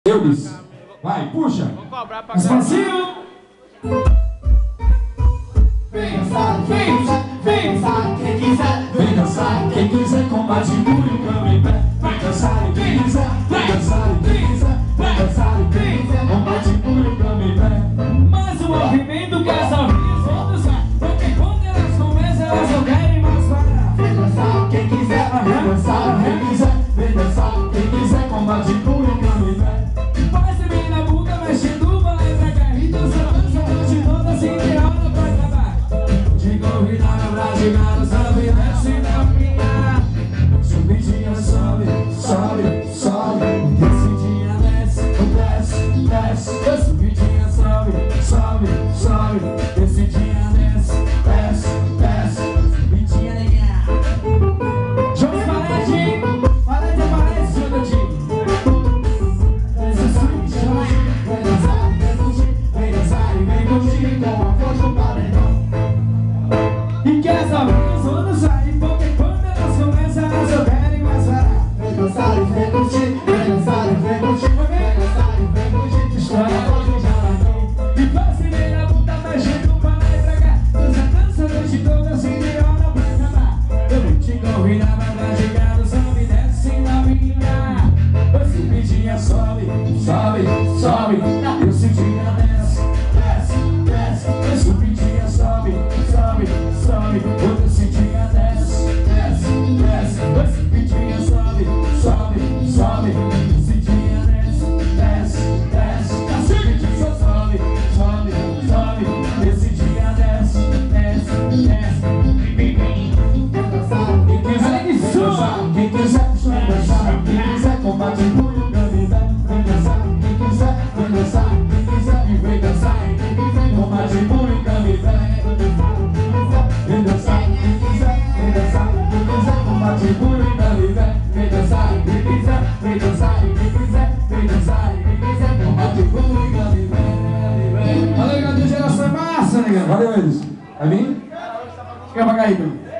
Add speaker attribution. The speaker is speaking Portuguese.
Speaker 1: Eu disse. Vai, puxa.
Speaker 2: Vou cobrar pra
Speaker 1: Espacinho.
Speaker 3: Vem dançar, quem quiser.
Speaker 1: Vem dançar, quem quiser, combate puro, cama em pé. Vem dançar, quem quiser. Vem dançar, quem quiser. Vem dançar, quem quiser, combate puro, cama em pé.
Speaker 4: Mas o movimento que as novinhas vão dançar, porque quando elas começam, elas não querem mais parar.
Speaker 3: Vem dançar, quem quiser.
Speaker 1: Vem dançar, quem quiser. Vem dançar, quem quiser, combate puro, cama em pé.
Speaker 4: Vai se bem na bunda, mexendo uma letra cá. E dança, noite toda, assim que hora pra acabar. Te convidar pra praticar o samba e desce na minha.
Speaker 1: Subidinha sobe, sobe, sobe. Descidinha desce, desce, desce. Subidinha sobe, sobe, sobe. Descidinha desce, desce, desce. Subidinha legal.
Speaker 4: Joga parede, parede, parede, seu dedinho.
Speaker 3: Vem dançar, vem curtir. Vem dançar e vem curtir com a voz do paredão.
Speaker 4: E que as novinhas vão dançar, porque quando elas começam, elas não querem mais parar.
Speaker 3: Vem dançar e vem curtir. Vem dançar e vem curtir. Vem dançar e vem curtir com a voz do paredão.
Speaker 4: E vai se bem na bunda, mexendo pra lá e pra cá. Dança, dança, noite toda, assim de hora pra acabar. Eu vou te convidar pra praticar o samba e desce na minha.
Speaker 1: Subidinha sobe, sobe, sobe. Descidinha desce, desce, desce. Subidinha sobe, sobe, sobe. Descidinha desce, desce, desce. Subidinha sobe, sobe, sobe. Descidinha desce, desce, desce. Subidinha sobe, sobe, sobe. Descidinha desce, desce, desce.
Speaker 3: Vem dançar,
Speaker 1: Quem quiser, quem quiser, vem dançar. Quem quiser, combate puro, canibé. Vem dançar, quem quiser, vem dançar. Quem quiser, e vem dançar. Quem quiser, combate puro, canibé. Vem dançar, quem quiser, vem dançar. Quem quiser, combate puro, canibé. Vem dançar, quem quiser, vem dançar. Quem quiser, vem dançar. Quem quiser, combate puro, canibé.
Speaker 4: Valeu, galera, geração é massa, negão.
Speaker 1: Valeu, eles. Vai vir?
Speaker 4: Fica pra cá aí, meu.